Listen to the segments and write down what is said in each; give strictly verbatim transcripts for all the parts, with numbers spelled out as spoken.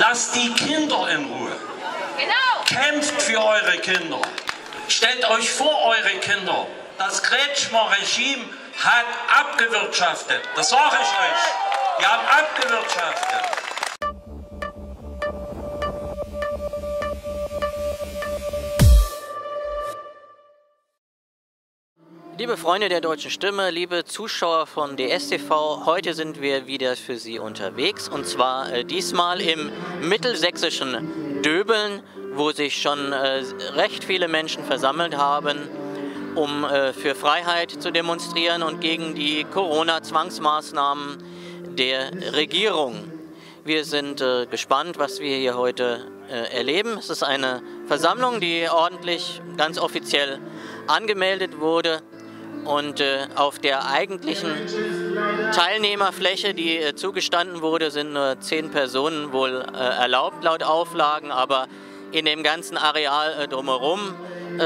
Lasst die Kinder in Ruhe. Genau. Kämpft für eure Kinder. Stellt euch vor, eure Kinder. Das Kretschmer Regime hat abgewirtschaftet. Das sage ich euch. Die haben abgewirtschaftet. Liebe Freunde der Deutschen Stimme, liebe Zuschauer von D S T V, heute sind wir wieder für Sie unterwegs und zwar äh, diesmal im mittelsächsischen Döbeln, wo sich schon äh, recht viele Menschen versammelt haben, um äh, für Freiheit zu demonstrieren und gegen die Corona-Zwangsmaßnahmen der Regierung. Wir sind äh, gespannt, was wir hier heute äh, erleben. Es ist eine Versammlung, die ordentlich, ganz offiziell angemeldet wurde. Und äh, auf der eigentlichen Teilnehmerfläche, die äh, zugestanden wurde, sind nur zehn Personen wohl äh, erlaubt laut Auflagen, aber in dem ganzen Areal äh, drumherum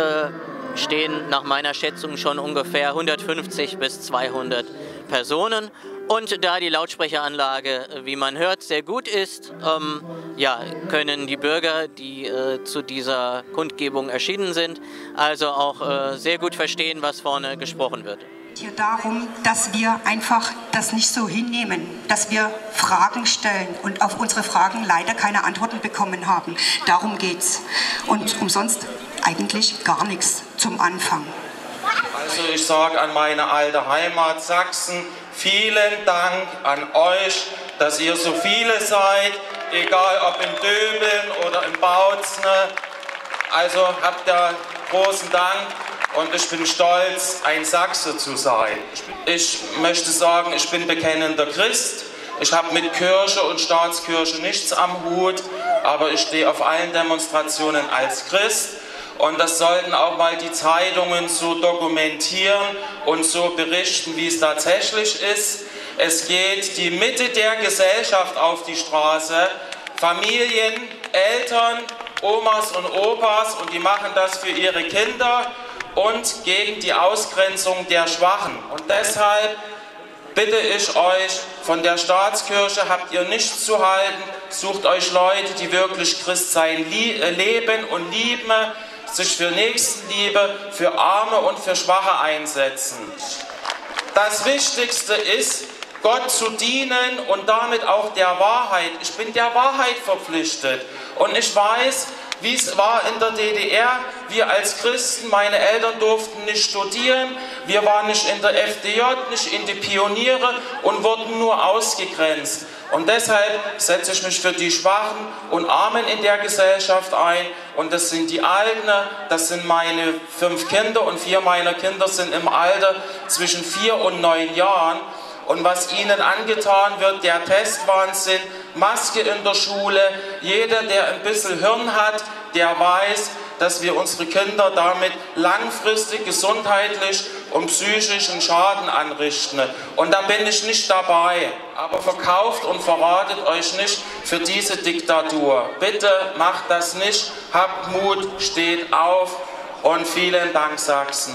äh, stehen nach meiner Schätzung schon ungefähr hundertfünfzig bis zweihundert Personen. Und da die Lautsprecheranlage, wie man hört, sehr gut ist, ähm, ja, können die Bürger, die äh, zu dieser Kundgebung erschienen sind, also auch äh, sehr gut verstehen, was vorne gesprochen wird. Hier darum, dass wir einfach das nicht so hinnehmen, dass wir Fragen stellen und auf unsere Fragen leider keine Antworten bekommen haben. Darum geht's. Und umsonst eigentlich gar nichts zum Anfang. Also ich sage an meine alte Heimat Sachsen, vielen Dank an euch, dass ihr so viele seid, egal ob in Döbeln oder in Bautzen. Also habt ihr großen Dank und ich bin stolz, ein Sachse zu sein. Ich möchte sagen, ich bin bekennender Christ. Ich habe mit Kirche und Staatskirche nichts am Hut, aber ich stehe auf allen Demonstrationen als Christ. Und das sollten auch mal die Zeitungen so dokumentieren und so berichten, wie es tatsächlich ist. Es geht die Mitte der Gesellschaft auf die Straße, Familien, Eltern, Omas und Opas, und die machen das für ihre Kinder und gegen die Ausgrenzung der Schwachen. Und deshalb bitte ich euch, von der Staatskirche habt ihr nichts zu halten, sucht euch Leute, die wirklich Christsein leben und lieben, sich für Nächstenliebe, für Arme und für Schwache einsetzen. Das Wichtigste ist, Gott zu dienen und damit auch der Wahrheit. Ich bin der Wahrheit verpflichtet und ich weiß, wie es war in der D D R. Wir als Christen, meine Eltern durften nicht studieren, wir waren nicht in der F D J, nicht in die Pioniere und wurden nur ausgegrenzt. Und deshalb setze ich mich für die Schwachen und Armen in der Gesellschaft ein. Und das sind die Alten, das sind meine fünf Kinder und vier meiner Kinder sind im Alter zwischen vier und neun Jahren. Und was ihnen angetan wird, der Testwahnsinn, Maske in der Schule, jeder, der ein bisschen Hirn hat, der weiß, dass wir unsere Kinder damit langfristig gesundheitlich und psychischen Schaden anrichten. Und da bin ich nicht dabei. Aber verkauft und verratet euch nicht für diese Diktatur. Bitte macht das nicht, habt Mut, steht auf und vielen Dank, Sachsen.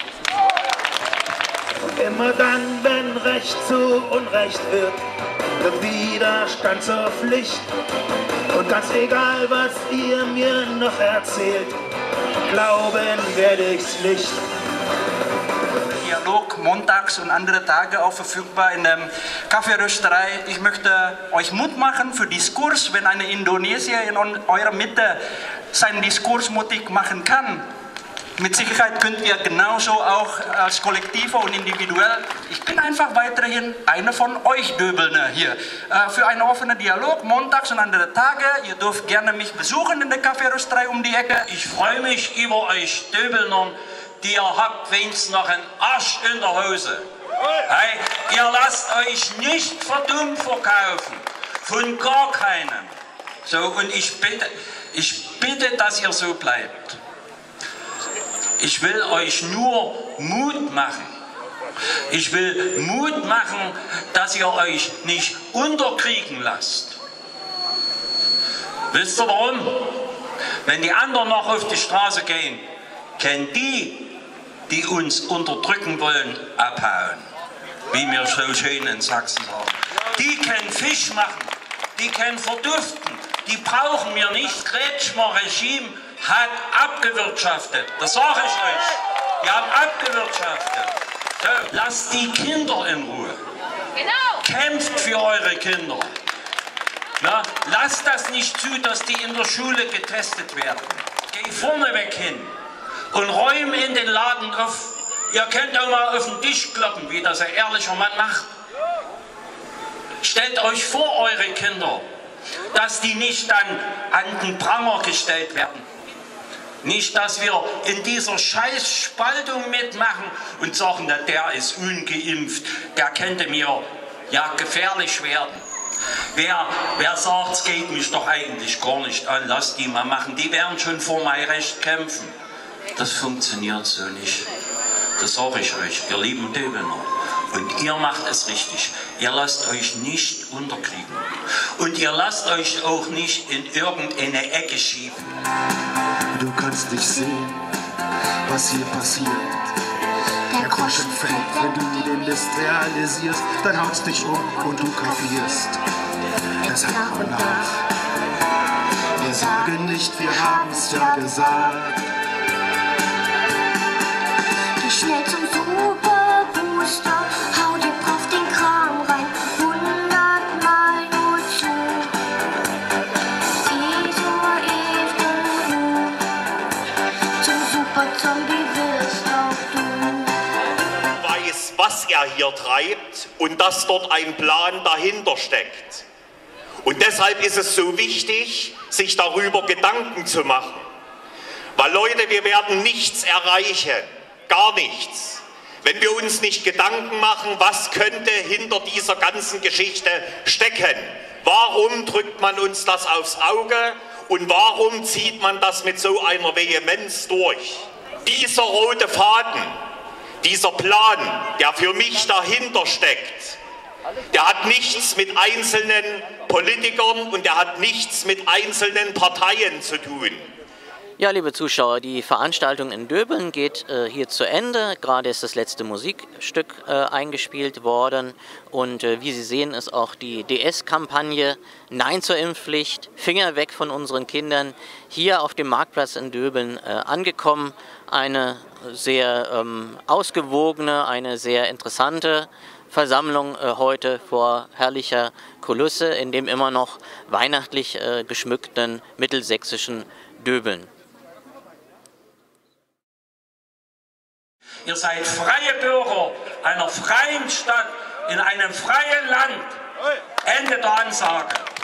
Immer dann, wenn Recht zu Unrecht wird, wird Widerstand zur Pflicht. Und ganz egal, was ihr mir noch erzählt, glauben werde ich's nicht. Dialog montags und andere Tage auch verfügbar in der Kaffeerösterei. Ich möchte euch Mut machen für Diskurs, wenn eine Indonesier in eurer Mitte seinen Diskurs mutig machen kann. Mit Sicherheit könnt ihr genauso auch als Kollektive und individuell. Ich bin einfach weiterhin einer von euch Döbelner hier. Äh, für einen offenen Dialog, montags und andere Tage. Ihr dürft gerne mich besuchen in der Kaffeerösterei um die Ecke. Ich freue mich über euch Döbelnern, die ihr habt wenigstens noch einen Arsch in der Hose. Hey, ihr lasst euch nicht verdummt verkaufen. Von gar keinem. So, und ich bitte, ich bitte, dass ihr so bleibt. Ich will euch nur Mut machen. Ich will Mut machen, dass ihr euch nicht unterkriegen lasst. Wisst ihr warum? Wenn die anderen noch auf die Straße gehen, können die, die uns unterdrücken wollen, abhauen. Wie wir so schön in Sachsen sagen. Die können Fisch machen, die können verduften, die die brauchen wir nicht. Kretschmer Regime hat abgewirtschaftet. Das sage ich euch. Die haben abgewirtschaftet. So, lasst die Kinder in Ruhe. Genau. Kämpft für eure Kinder. Na, lasst das nicht zu, dass die in der Schule getestet werden. Geh vorneweg hin und räum in den Laden auf. Ihr könnt auch mal auf den Tisch kloppen, wie das ein ehrlicher Mann macht. Stellt euch vor, eure Kinder, dass die nicht dann an den Pranger gestellt werden. Nicht, dass wir in dieser Scheißspaltung mitmachen und sagen, na, der ist ungeimpft, der könnte mir ja gefährlich werden. Wer, wer sagt, es geht mich doch eigentlich gar nicht an, lasst die mal machen, die werden schon vor mein Recht kämpfen. Das funktioniert so nicht. Das sage ich euch, ihr lieben Döbener. Und ihr macht es richtig. Ihr lasst euch nicht unterkriegen. Und ihr lasst euch auch nicht in irgendeine Ecke schieben. Du kannst nicht sehen, was hier passiert. Der Groschen fällt, wenn du den Mist realisierst. Dann haut's dich um und du kapierst. Deshalb komm nach. Wir sagen nicht, wir haben's ja gesagt. Geh schnell zum Superbooster, hau dir brav den Kram rein, hundertmal nur zu. Isor, Eve, du, zum Superzombie wirst auch du. Weiß, was er hier treibt und dass dort ein Plan dahinter steckt. Und deshalb ist es so wichtig, sich darüber Gedanken zu machen. Weil Leute, wir werden nichts erreichen. Gar nichts. Wenn wir uns nicht Gedanken machen, was könnte hinter dieser ganzen Geschichte stecken? Warum drückt man uns das aufs Auge und warum zieht man das mit so einer Vehemenz durch? Dieser rote Faden, dieser Plan, der für mich dahinter steckt, der hat nichts mit einzelnen Politikern und der hat nichts mit einzelnen Parteien zu tun. Ja, liebe Zuschauer, die Veranstaltung in Döbeln geht äh, hier zu Ende. Gerade ist das letzte Musikstück äh, eingespielt worden. Und äh, wie Sie sehen, ist auch die D S-Kampagne Nein zur Impfpflicht, Finger weg von unseren Kindern hier auf dem Marktplatz in Döbeln äh, angekommen. Eine sehr ähm, ausgewogene, eine sehr interessante Versammlung äh, heute vor herrlicher Kulisse in dem immer noch weihnachtlich äh, geschmückten mittelsächsischen Döbeln. Ihr seid freie Bürger einer freien Stadt in einem freien Land. Ende der Ansage.